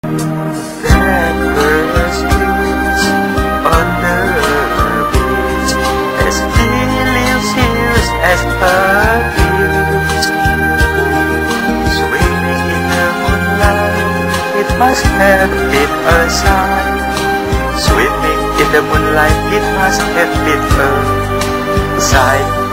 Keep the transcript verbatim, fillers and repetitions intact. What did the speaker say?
Blackbirds twitch on the beach, as delicious as a peach. Swimming in the moonlight, it must have been a sight. Swimming in the moonlight, it must have been a sight.